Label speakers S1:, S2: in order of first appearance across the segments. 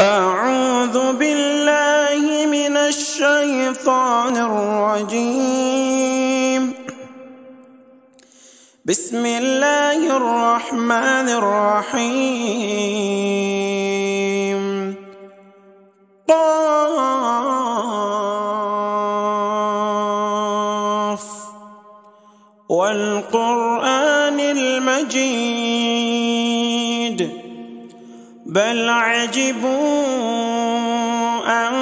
S1: أعوذ بالله من الشيطان الرجيم. بسم الله الرحمن الرحيم. قاف والقرآن المجيد بل عجبوا أن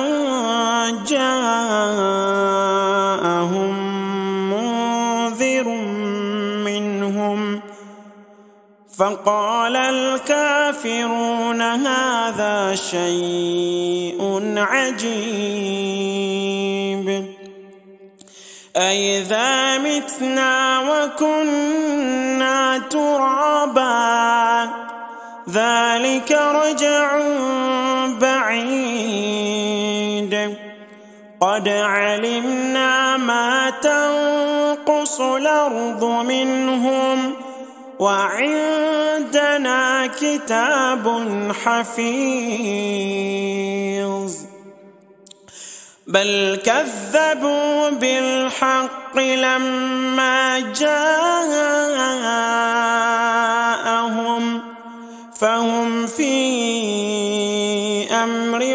S1: جاءهم منذر منهم فقال الكافرون هذا شيء عجيب أإذا متنا وكنا ترابا ذلك رجع بعيد قد علمنا ما تنقص الأرض منهم وعندنا كتاب حفيظ بل كذبوا بالحق لما جاءهم فهم في أمر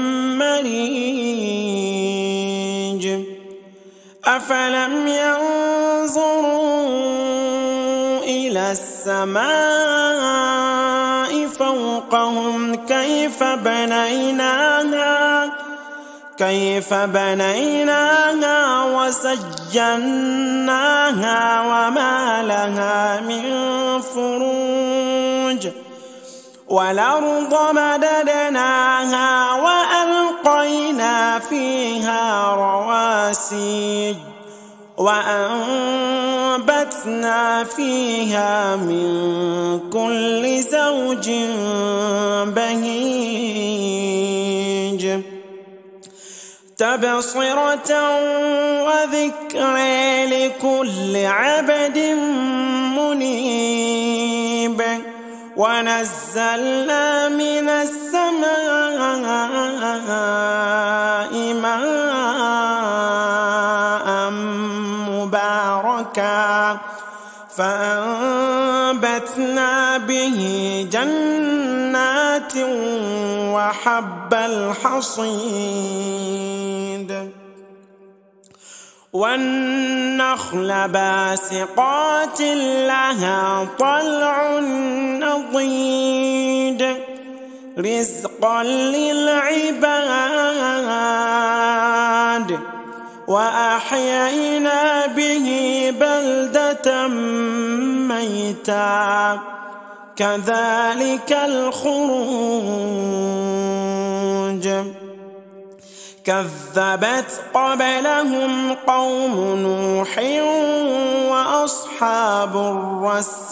S1: مريج أفلم ينظروا إلى السماء فوقهم كيف بنيناها وزيناها وما لها من فروج والأرض مددناها وألقينا فيها رواسي وأنبتنا فيها من كل زوج بهيج تبصرة وذكر لكل عبد منيب ونزلنا من السماء ماء مباركا فأنبتنا به جنات وحب الحصيد والنخل باسقات لها طلع نضيد رزقا للعباد وأحيينا به بلدة ميتا كذلك الخروج كذبت قبلهم قوم نوح وأصحاب الرس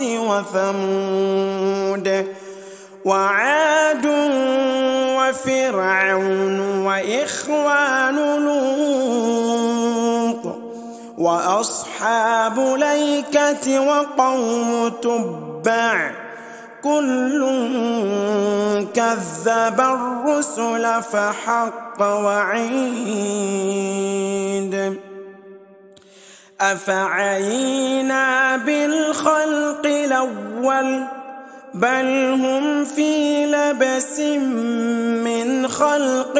S1: وثمود وعاد وفرعون وإخوان لوط وأصحاب الأيكة وقوم تبع كل كذب الرسل فحق وعيد أفعينا بالخلق الأول بل هم في لبس من خلق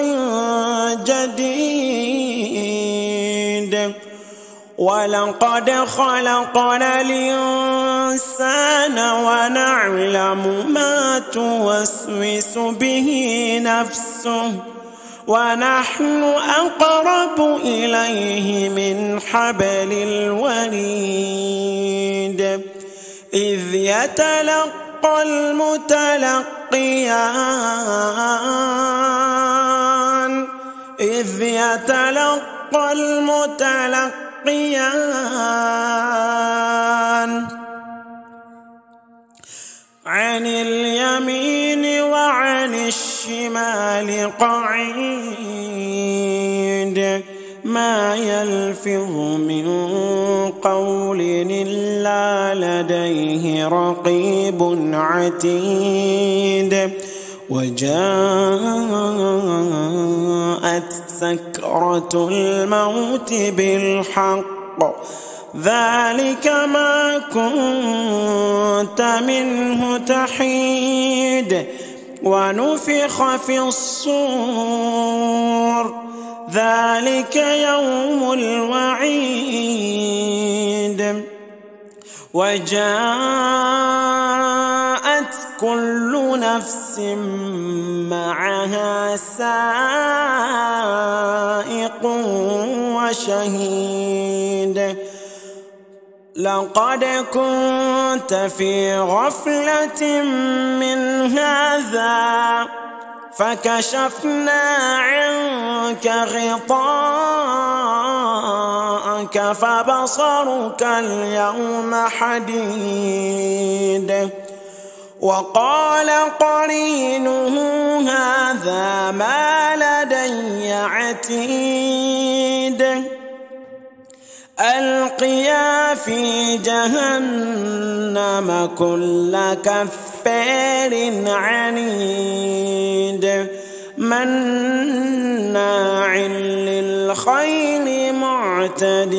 S1: جديد ولقد خلقنا الإنسان ونعلم ما توسوس به نفسه ونحن أقرب إليه من حبل الوريد إذ يتلقى المتلقيان عن اليمين وعن الشمال قعيد ما يلفظ من قول إلا لديه رقيب عتيد وجاءت سكرة الموت بالحق ذلك ما كنت منه تحيد ونفخ في الصور ذلك يوم الوعيد وجاءت كل نفس معها سائق وشهيد لقد كنت في غفلة من هذا فكشفنا عنك غطاءك فبصرك اليوم حديد وقال قرينه هذا ما لدي عتيد ألقيا في جهنم كل كفار عنيد مناع للخير معتد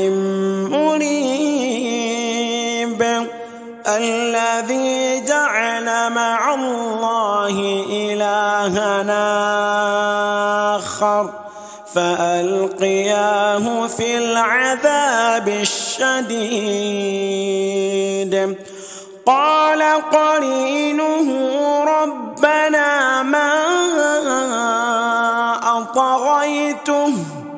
S1: مريب الذي جعل مع الله إلهنا آخر فألقياه في العذاب الشديد قال قرينه ربنا ما أطغيته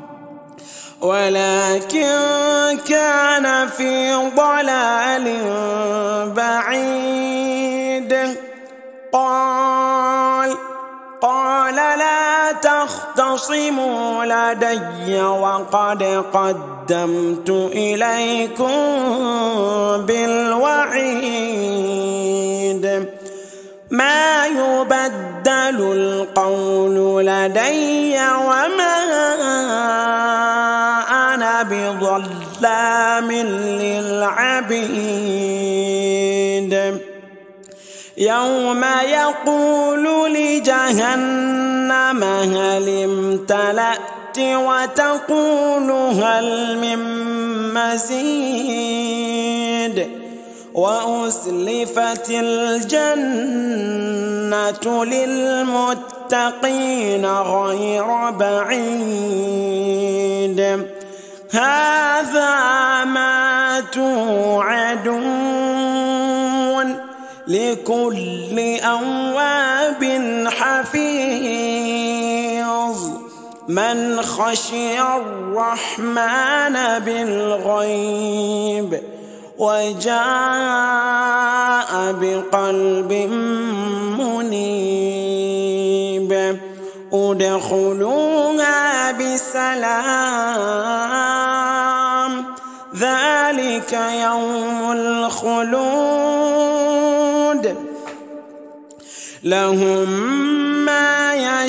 S1: ولكن كان في ضلال بعيد قال لا تختصموا لدي وقد قدمت إليكم بالوعيد ما يبدل القول لدي وما أنا بظلام للعبيد يوم يقول لجهنم هل امتلأت وتقول هل من مزيد وأزلفت الجنة للمتقين غير بعيد هذا ما توعدون لكل أواب حفيظ من خشي الرحمن بالغيب وجاء بقلب منيب ادخلوها بسلام ذلك يوم الخلود لهم ما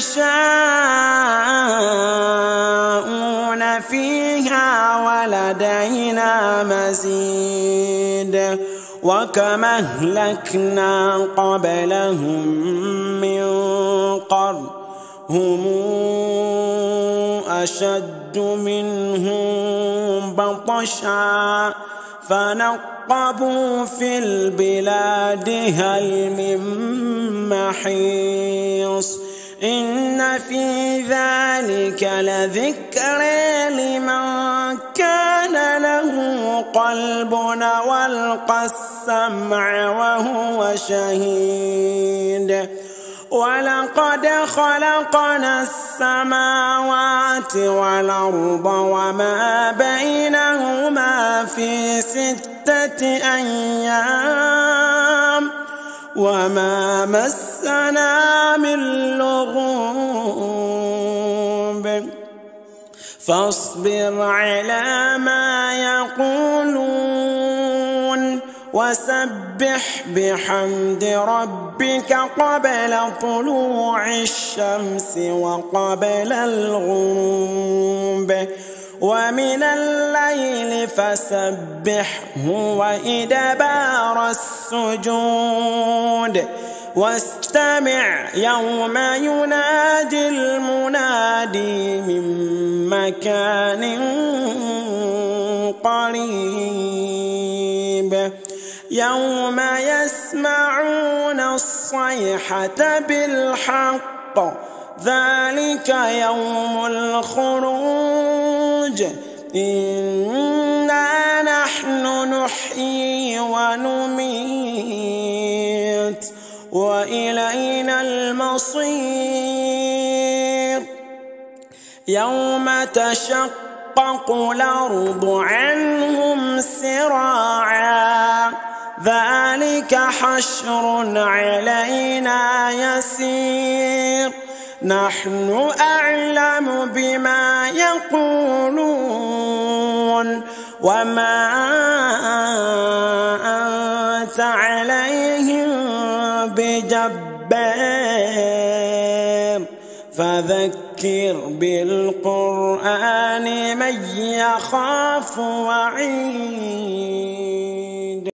S1: يشاءون فيها ولدينا مزيد وكم أهلكنا قبلهم من قرن هم أشد منهم بطشا فنقبوا في البلاد هل من محيص إن في ذلك لذكر لمن كان له قلب والقى السمع وهو شهيد ولقد خلقنا السماوات والأرض وما بينهما في 6 أيام وما مسنا من لغوب فاصبر على ما يقولون وسبح بحمد ربك قبل طلوع الشمس وقبل الغروب ومن الليل فسبحه وإدبار السجود واستمع يوم ينادي المنادي من مكان قريب يوم يسمعون الصيحة بالحق ذلك يوم الخروج إنا نحن نحيي ونميت وإلينا المصير يوم تشقق الأرض عنهم سراعا ذلك حشر علينا يسير نحن أعلم بما يقولون وما أنت عليهم بجبار فذكر بالقرآن من يخاف وعيد